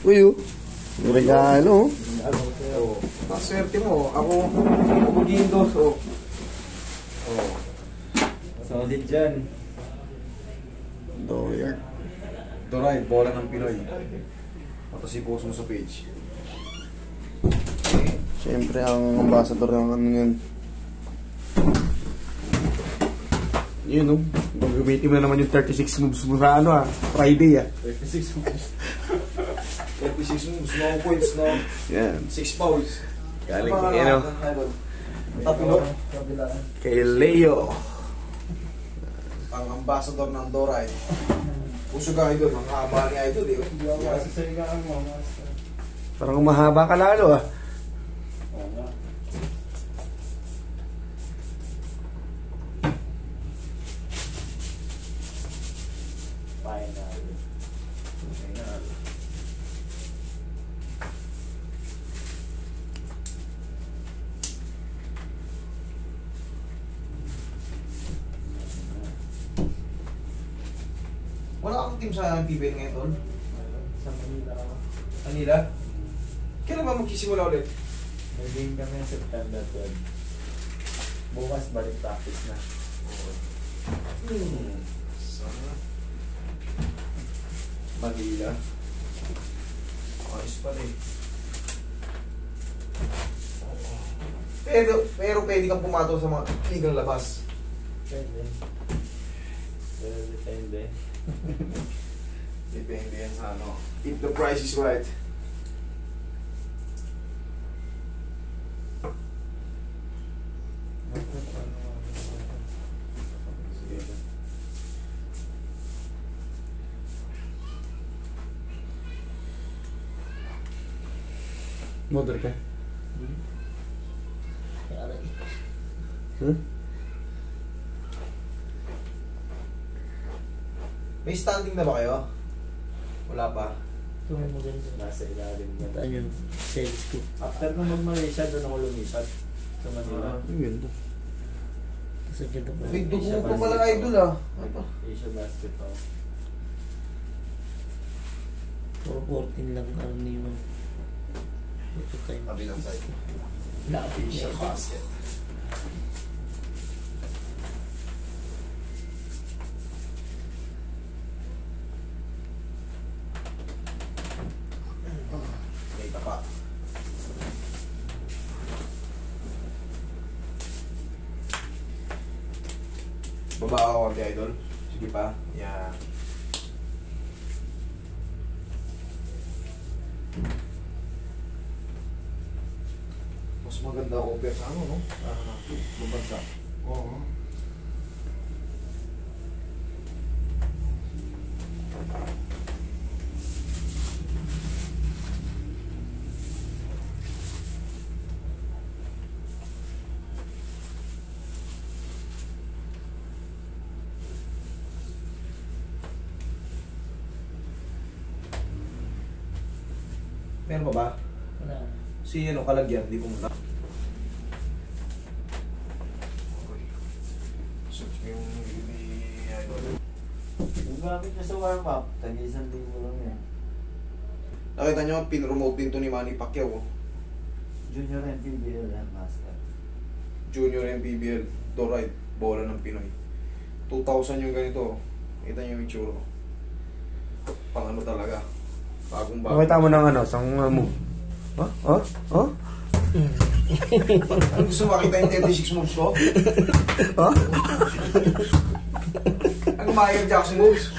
Uy, oh. May regalo, oh. Oh, maswerte mo. Ako, Gindos, oh. Oh. Solid dyan. Doyard. Doray, bola ng Pinoy. Tapos i-post mo sa page. Siyempre, ang ambassador ng ano yun. Yun, oh. Gagamitin mo na naman yung 36 moves mo sa ano, Friday, 36 moves. 36 moves, no points, no? Yan. 6 fouls. Galing kay, ano? Tapilok. Kay Leo. Ang ambassador ng Doray. Puso ka idol, ang haba ni idol, eh. Parang mahaba ka lalo, Wala kang team sa PBL ngayon, tol? Sa Manila. Manila? Kailan ba magsisimula ulit? May game kami ng September 12. Bukas balik practice na. Sana. Manila. Ayos pala eh. Pero pwede kang pumato sa mga ligang labas. Pwede. Pero depende. Depende yan sa ano. If the price is right. Mother ka? May standing na ba kayo? Wala pa. Ito may maganda. Nasa ilalim niya. Ano yung sales ko? After nung mag-Malaysia, doon ako lumipat. Sa Manila. Ang ganda. Kasi ganda pa. May dugo pa pala idol ah. Ano pa? Asia Basketball. Puro 14 lang karaniwan. Ito tayo. Kabilang side. Asia Basket. May tapa. Baba ako konti idol. Sige pa. Yan. Mas maganda over sa ano, no? Mabansa. Oo. Meron pa ba? Wala. Si ano, kalagyan, di pumunta. Search mo yung idol. Yung gamit niya sa warm-up, tag-isang linggo lang yan. Nakita nyo, pin-remote din to ni Manny Pacquiao. Junior and PBL and Master. Junior MPBL, Doride, bola ng Pinoy. 2,000 yung ganito. Kita nyo yung itsura. Pang ano talaga. Bagong bago. Nakita mo ng ano, sang move. Ano gusto makita yung 36 moves ko? Ano Michael Jackson moves?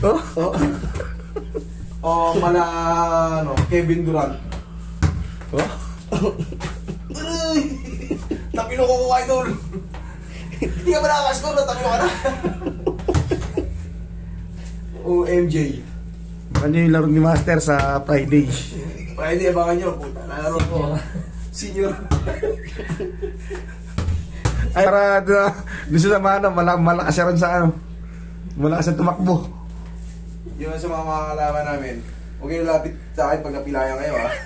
O mala ano, Kevin Durant? Tapilo ko ko idol. Hindi ka ba nakakascore na tapilo ka na? O MJ. Ano yung laro ni Master sa Friday? Friday, abangan nyo. Puta, lalaro ko. Senior. Ay, para doon sa mga malakas siya rin sa ano. Malakas siya tumakbo. Yun sa mga makakalaman namin. Huwag kayo lapit sa akin pag napilayan kayo, ha?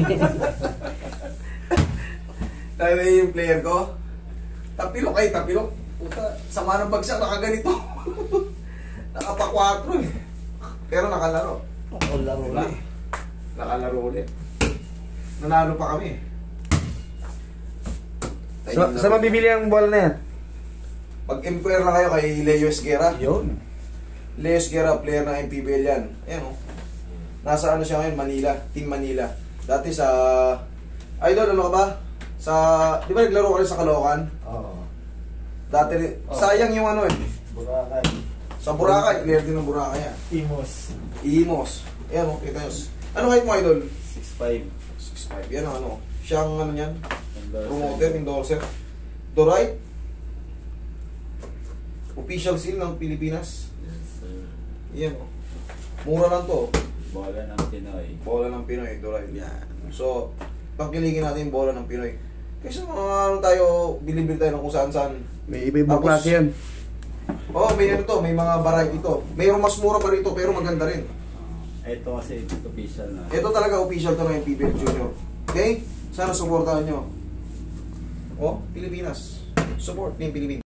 Dahil na yung player ko. Tapilok ay tapilok. Puta, sama ng bagsak, nakaganito. Nakapa 4 eh. Pero nakalaro. Ako laro Wala. lang. Nakalaro ulit. Nanalo pa kami. Sa mabibili ang bola na yan? Mag-inquire lang kayo kay Leo Esguera. Yun. Leo Esguera, player ng MPBL yan. Ayan o. Nasa ano siya ngayon? Manila. Team Manila. Dati sa... Idol, ano ka ba? Sa... Di ba naglaro ka rin sa Caloocan? Oo. Dati sayang yung ano eh. Boracay. Sa Boracay, player din ng Boracay yan. Timos. Imos. Ayan o, kita nyo. Ano kahit mo, Idol? 6'5". 6'5". Yan ang ano. Siyang ano yan. Endorser. Promoter, endorser. Dorite. Official seal ng Pilipinas. Yes, sir. Yan o. Mura lang to. Bola ng Pinoy. Bola ng Pinoy, Dorite. Yan. So, pagkiligin natin yung bola ng Pinoy. Kasi mga ano tayo, bilibili tayo ng kung saan-saan. May iba-ibang Tapos, klase yan. Oh, may ano to, may mga variety to. Mayroong mas mura pa rito, pero maganda rin. Ito kasi official na. Ito talaga official to ng PBL Junior. Okay? Sana supportahan nyo. Oh, Pilipinas. Support ni Pilipinas.